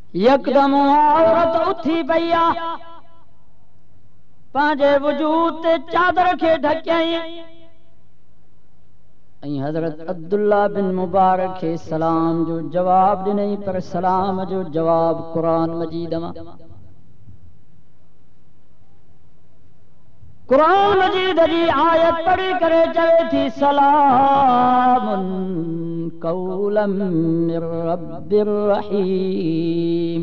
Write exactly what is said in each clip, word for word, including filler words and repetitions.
यकदम औरत उथी पई आ, पंहिंजे वजूद ते चादर खे ढकियई ऐं हज़रत अब्दुल्ला बिन मुबारक खे सलाम जो जवाब ॾिनई, पर सलाम जो जवाब क़ुरान मजीद मां। क़ुरान मजीद जी आयत पढ़ी करे चवे थी सलामुन कौलम मिर रब्बिर रहीम।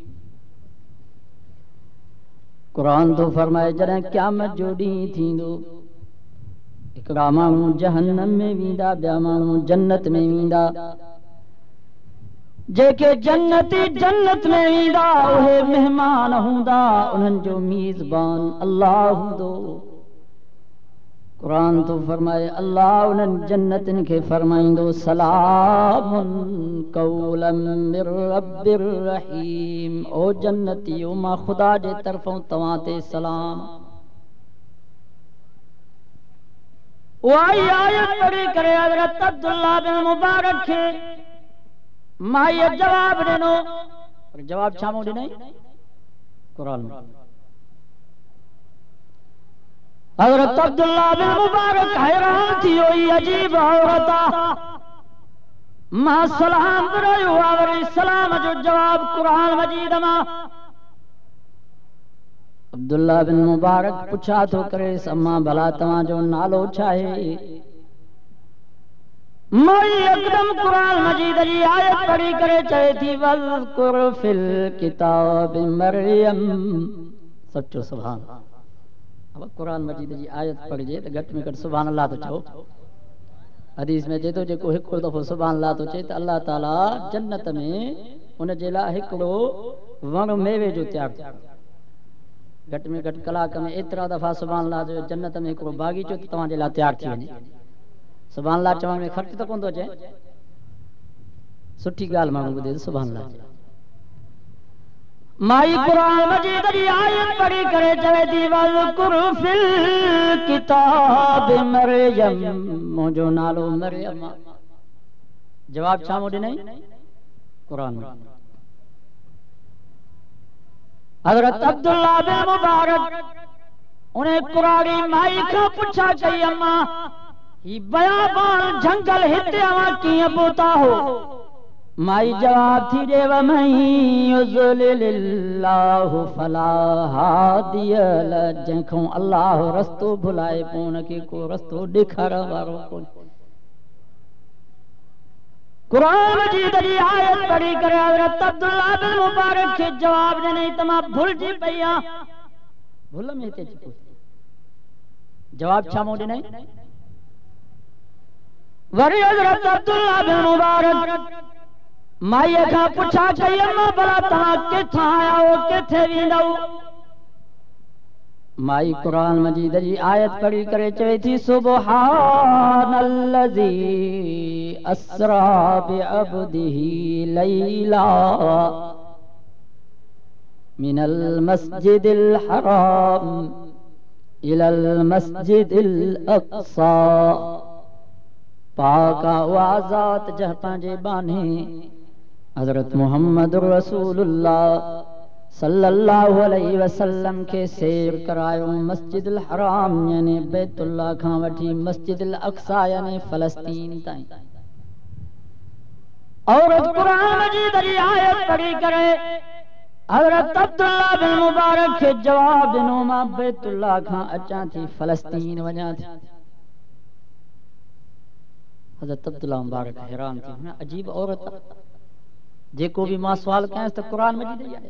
क़ुरान तो फरमाए जॾहिं क़यामत जो ॾींहुं थींदो, हिकिड़ा माण्हू जहन्नम में वेंदा, ॿिया माण्हू जन्नत में वेंदा। जेके जन्नती जन्नत में वेंदा उहे मेहमान हूंदा, उन्हनि जो मेज़बान अल्लाह हूंदो। क़ुरान तो फरमाए अल्लाह उन्हनि जन्नतिन खे फरमाईंदो सलामुन कौलम मिर रब्बिर रहीम। ओ जन्नतियो, मां खुदा जे तरफ़ों तव्हां ते सलाम। उहा आयत पढ़ी करे हज़रत अब्दुल्ला बिन मुबारक खे माईअ जवाब ॾिनो, पर जवाब छा मूं ॾिनई? क़ुरान में। हज़रत अब्दुल्ला बिन मुबारक हैरान थी वई, अजीब औरत आ, मां सलाम घुरायो आ, वरी सलाम जो जवाब क़ुरान मजीद मां। अब्दुल्ला बिन मुबारक पुछा थो करे, अम्मा भला तव्हांजो नालो छा आहे? माई एकदम क़ुरान मजीद जी आयत पढ़ी करे चवे थी वज़कुर फिल किताब मरियम। सचो सुभान। अब क़ुरान मजीद जी आयत पढ़िजे त घटि में घटि सुभान अल्लाह तो चओ। हदीस में जेतो जेको हिकिड़ो दफ़ो सुभान अल्लाह तो चए त अल्लाह ताला जन्नत में उन जे लाइ हिकिड़ो वण मेवे जो तयारु थियो। घटि में घटि कलाक में एतिरा दफ़ा सुभान अल्लाह जो जन्नत में हिकिड़ो बाग़ीचो त तव्हांजे लाइ तयारु थी वञे। सुभान अल्लाह चवण में ख़र्च त कोन थो अचे, सुठी ॻाल्हि माण्हू ॿुधे सुभान अल्लाह। माई क़ुरान मजीद जी आयत पढ़ी करे चवे थी वज़कुर फिल किताब मरियम। मुंहिंजो नालो मरियम। जवाब छा मूं ॾिनई? क़ुरान में। हज़रत अब्दुल्ला बिन मुबारक उन्हें कुराड़ी माई खां पुछा कई, अम्मा ही बयाबान जंगल हिते अवां कीअं पहुता हो? माई जवाब थी ॾे वमई युज़लिल्लाहु फला हादिय लह। जंहिंखां अल्लाह रस्तो भुलाए पोइ उनखे को रस्तो ॾेखारण वारो कोन्हे। क़ुरान मजीद जी आयत पढ़ी करे हज़रत अब्दुल्ला बिन मुबारक खे जवाब ॾिनई त मां भुलिजी पई आहियां। भुल में हिते अची पहुती। जवाब छा मूं ॾिनई? वरी हज़रत अब्दुल्ला बिन मुबारक माईअ खां पुछा कई, अम्मा भला तव्हां किथां आया हो, किथे वेंदव? माई क़ुरान मजीद जी आयत पढ़ी करे चवे थी सुब्हानल्लज़ी अस्रा बिअब्दिही लैला मिनल मस्जिदिल हराम इलल मस्जिदिल अक़सा। पाका आज़ात जह पंहिंजे बाने हज़रत मोहम्मद रसूलुल्लाह सल्लल्लाहु अलैहि वसल्लम के सैर करायो मस्जिदुल हराम यानी बैतुल्लाह खां वठी मस्जिदुल अक़सा यानी फ़लस्तीन ताईं। और क़ुरान मजीद जी आयत पढ़ी करे हज़रत अब्दुल्ला बिन मुबारक खे जवाब ॾिनो, मां बैतुल्लाह खां अचां थी, फ़लस्तीन वञां थी। हज़रत अब्दुल्ला मुबारक हैरान थी, अजीब औरत जेको भी मां सवाल कयांसि त क़ुरान मजीद जी आहे।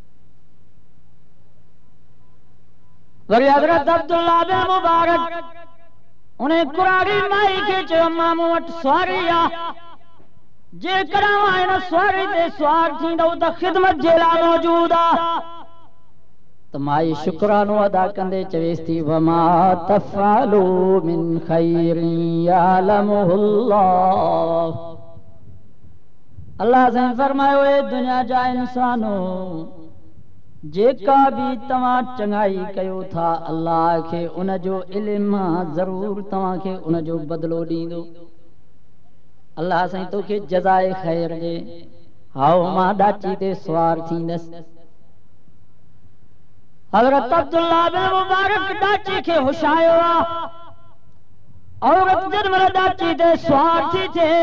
वरी हज़रत अब्दुल्ला बिन मुबारक उन्हें कुराड़ी माई खे चयो, मां मूं वटि सुवारी आहे, जेकर हिन सुवारी ते सुवार थींदव त ख़िदमत जे लाइ मौजूद आहे। त माई शुक्रानो अदा कंदे चवेसि थी वमा तफ़अलू मिन खैरिन यअलमुहुल्लाह। अल्लाह साईं फरमायो, ए दुनिया जा इंसानो, जेका भी तव्हां चङाई कयो था अल्लाह खे उन जो इल्म ज़रूर तव्हां खे उन जो बदिलो ॾींदो। अल्लाह साईं तोखे जज़ाए ख़ैर ॾे। आओ मां डाची ते सवार थींदसि। हज़रत अब्दुल्ला बिन मुबारक डाची खे हुशायो आहे। औरत जॾहिं डाची ते सवार थी थिए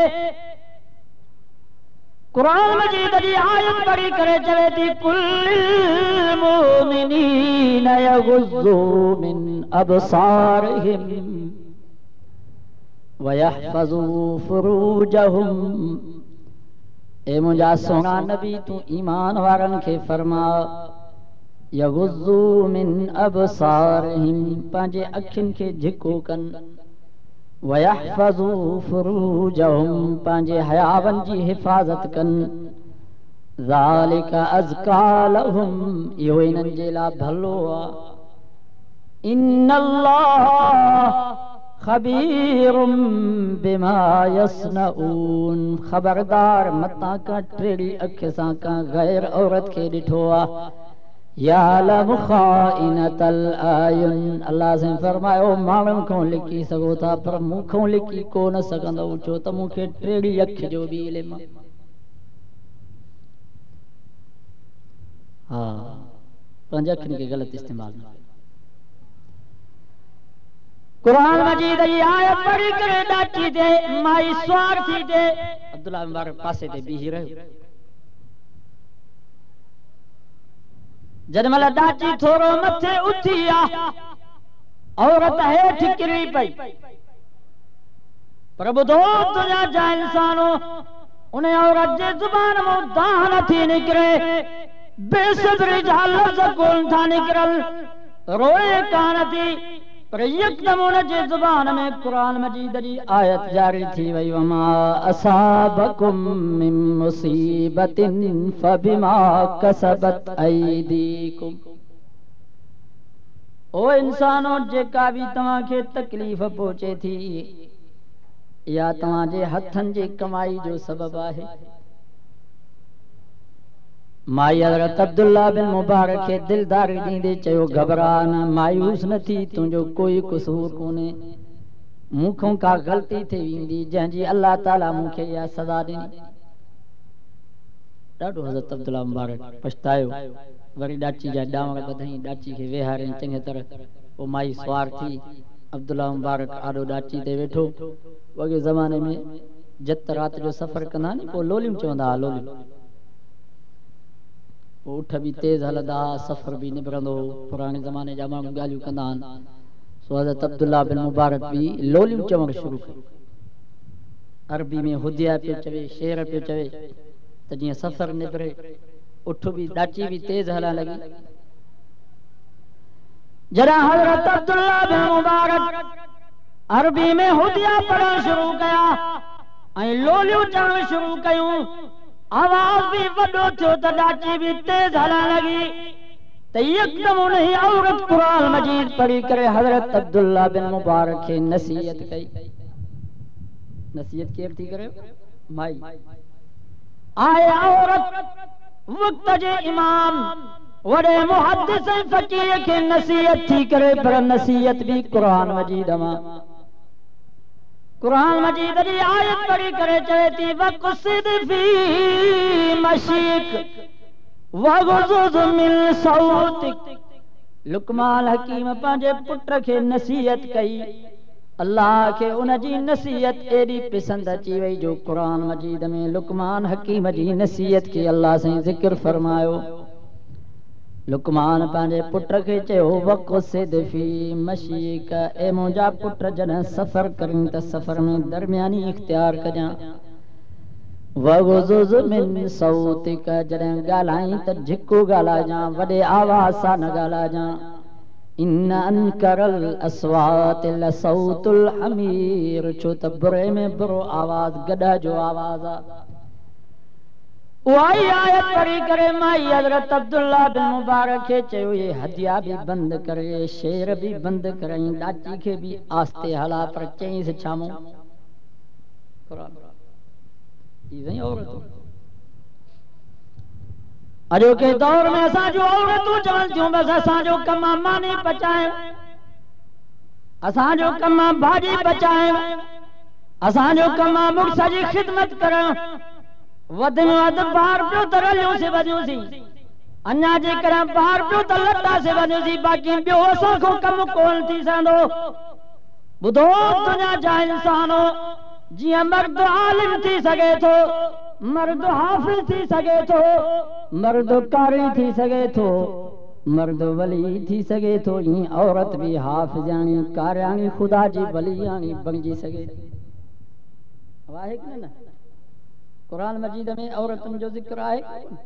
कुरान मजीद जी आयत पढ़ी करे चवे थी कुल्लिल मुमिनीन यग़ुज़्ज़ू मिन अबसारिहिम वयहफ़ज़ू फ़ुरूजहुम। ए मुंहिंजा सोना नबी तूं ईमान वारनि खे फरमा यग़ुज़्ज़ू मिन अबसारिहिम पंहिंजे अखियुनि खे झिको कनि वयहफ़ज़ू फ़ुरूजहुम पंहिंजे हयावनि जी हिफ़ाज़त कनि ज़ालिक अज़का लहुम इहो इन्हनि जे लाइ भलो आहे। इन्नल्लाह ख़बीरुम बिमा यसनऊन ख़बरदार मतां का टेढ़ी अख सां का गैर औरत खे ॾिठो आहे। यालम ख़ाइनतल आयुन अल्लाह से फरमायो माण्हुनि खां लिकी सघो था पर मूंखां लिकी कोन सघंदो छो त मूंखे टेढ़ी अख जो बि इल्मु आहे। हा पंहिंजे अखियुनि खे ग़लति इस्तेमाल न कुरान मजीद जी आयत पढ़ी करे डाची दे माई सवार थी दे अब्दुल्ला मुबारक पासे ते बीही रहियो। जॾहिं महिल डाची थोरो मथे उथी आहे औरत हेठि किरी पई पर ॿुधो तुंहिंजा जा इंसानो उन औरत जे ज़ुबान मां दाह नथी निकिरे बेसब्री जा लफ़्ज़ कोन था निकिरल रोए कान थी पर यकदम उन जे ज़ुबान में कुरान मजीद जी आयत जारी थी वई वमा असाबकुम मिन मुसीबतिन फबिमा कसबत ऐदीकुम। ओ इंसानो जेका भी तव्हां खे तकलीफ़ पहुचे थी या तव्हां जे हथनि जी कमाई जो सबब आहे। माई हज़रत अब्दुल्ला बिन मुबारक खे दिलदारी ॾींदे चयो घबरा न मायूस न थी तुंहिंजो कोई कसूर कोन्हे मूंखां का ग़लती थी वेंदी जंहिंजी अल्लाह ताला मूंखे इहा सज़ा ॾिनी। ॾाढो हज़रत अब्दुल्ला मुबारक पछतायो वरी डाची जा ॾांवण ॿधई डाची खे वेहारियईं चङी तरह। पोइ माई सवार थी अब्दुल्ला मुबारक आॾो डाची ते वेठो। वॻे ज़माने में जत राति जो सफ़र कंदा नी पोइ लोलियूं चवंदा हुआ लोलियूं उठ भी तेज हलंदा सफ़र भी निबरंदो पुराने ज़माने जा माण्हू ॻाल्हियूं कंदा आहिनि। सो हज़रत अब्दुल्ला बिन मुबारक भी लोलियूं चवणु शुरू कयूं। अरबी में हुदिया पियो चवे शेर पियो चवे त जीअं सफ़र निबरे उठ भी डाची भी तेज हलण लॻी। जॾहिं हज़रत अब्दुल्ला बिन मुबारक अरबी में हुदिया पढ़णु शुरू कया ऐं लोलियूं चवणु शुरू कयूं आवाज भी वॾो थियो त डाची भी तेज हलण लगी त यकदम उन ही औरत कुरान मजीद पढ़ी करे हज़रत अब्दुल्ला बिन मुबारक खे नसीहत कई। नसीहत केर थी करे माई आए औरत वक्त जे इमाम वॾे मुहद्दिस ऐं फ़क़ीह खे नसीहत थी करे पर नसीहत भी कुरान मजीद मां कुरान मजीद जी आयत पढ़ी करे चवे थी वक़सिद फी मशीक वग़ुज़ुज़ मिन सौतिक। लुकमान हकीम पंहिंजे पुट खे नसीहत कई अल्लाह खे उन जी नसीहत एॾी पसंदि अची वई जो कुरान मजीद में लुकमान हकीम जी नसीहत खे अल्लाह साईं ज़िक्र फरमायो। लुकमान पंहिंजे पुट खे चयो वक़सिद फी मशीक ए मुंहिंजा पुट जॾहिं सफ़र करीं त सफ़र में दरमियानी इख्तियार कजां। वग़ुज़ुज़ मिन सौतिक जॾहिं ॻाल्हाईं त झिको ॻाल्हाइजां वॾे आवाज़ सां न ॻाल्हाइजां। इन अनकरल अस्वात लसौतुल हमीर छो त बुरे में बुरो आवाज़ गॾा जो आवाज़ आहे। उहाई आयत पढ़ी करे माई हज़रत अब्दुल्ला बिन मुबारक खे चयो ये हदिया भी बंद करे शेर भी बंद करई डाची खे भी आस्ते हला पर चईंसि छामो ई औरतूं अॼोके दौर में असांजूं औरतूं चवनि थियूं बसि असांजो कम आहे मानी पचाइण असांजो कम आहे भाॼी पचाइण असांजो कम आहे मुड़ुस जी ख़िदमत करण वध में वध बार पियो त रलियूं से वधियूंसी अञा जेकर बार पियो त लटा से वधियूंसी बाक़ी ॿियो असां खां कमु कोन थी सघंदो। ॿुधो दुनिया जा इंसानो जियां मर्द आलिम थी सघे थो, मर्द हाफ़िज़ थी सघे थो, मर्द कारी थी सघे थो, मर्द वली थी सघे थो, ईअं औरत भी हाफ़िज़ाणी कारियाणी खुदा जी वलीयाणी बणिजी सघे थी। आहे कि न? कुरान मजीद में औरतुनि जो ज़िक्र आहे।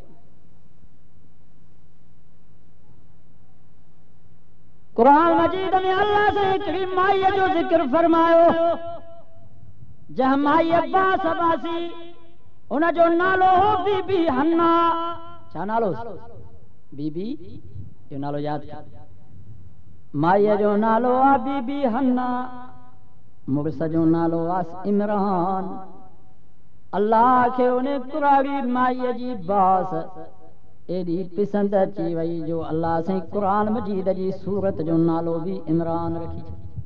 कुरान मजीद में अल्लाह से हिकिड़ी माईअ जो ज़िक्र फरमायो जंहिं माई अब्बास अब्बासी उन जो नालो हो बीबी हन्ना। छा नालो? बीबी जो नालो याद कर। माईअ जो नालो आ बीबी हन्ना, मुड़स जो नालो आ इमरान। अल्लाह के उन कुराड़ी माईअ जी बास एडी पसंद अची वई जो अल्लाह से कुरान मजीद जी सूरत जो नालो भी इमरान रखी।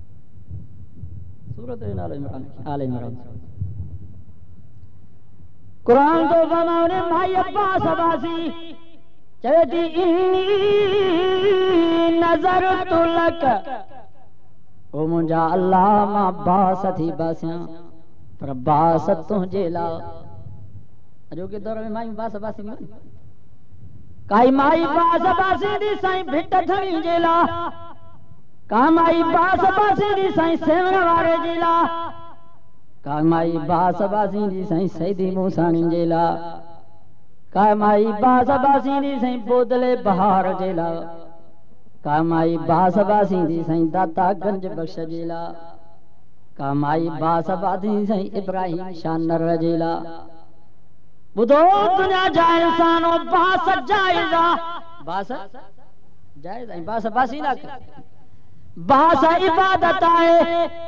सूरत जो नालो इमरान, आल इमरान। कुरान तो फरमाउने माई अब्बास अब्बासी चवे थी इन्नी नज़रतु लक, ओ मुंहिंजा अल्लाह मां बास थी बासियां पर बास तुंहिंजे लाइ। अॼोके दौर में माई बास बासी में काई माई बास बासी दी साईं भिट थणी जे लाइ, का माई बास बासी दी साईं सेवण वारे जे लाइ, का माई बास बासी दी साईं सैदी मूसाणी जे लाइ, का माई बास बासी दी साईं बोदले बहार जे लाइ, का माई बास बासी दी साईं दाता गंज बख्श जे लाइ, का माई बास बासी साईं इब्राहिम शानर जे लाइ। ॿुधो दुनिया जा इंसानो बास जाइज़ आ, बास जाइज़ आहे, बास बासी ना कर। बास इबादत आहे,